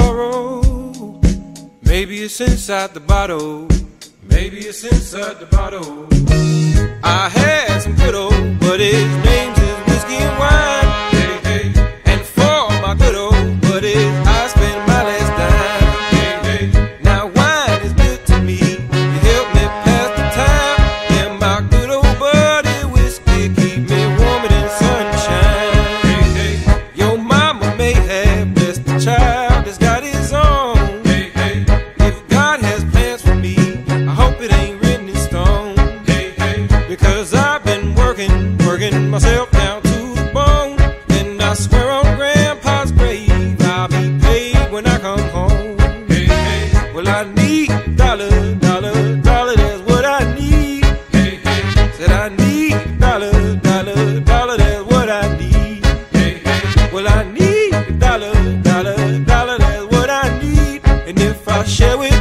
tomorrow. Maybe it's inside the bottle. Maybe it's inside the bottle. I had some good old buddies, names is whiskey and wine. Hey, hey. And for my good old buddies, I spend my last dime. Hey, hey. Now wine is good to me, it help me pass the time. And my good old buddy whiskey keep me warmer than sunshine. Hey, hey. Your mama may have blessed the child that's got his own. Hey, hey. If God has plans for me, I hope it ain't written in stone. Hey, hey. Because I've been working myself down to the bone. And I swear on Grandpa's grave, I'll be paid when I come home. Hey, hey. Well, I need dollar, that's what I need. Hey, hey. Said I need dollar, that's what I need. Hey, hey. Well, I need dollar, that's what I need. And if I share with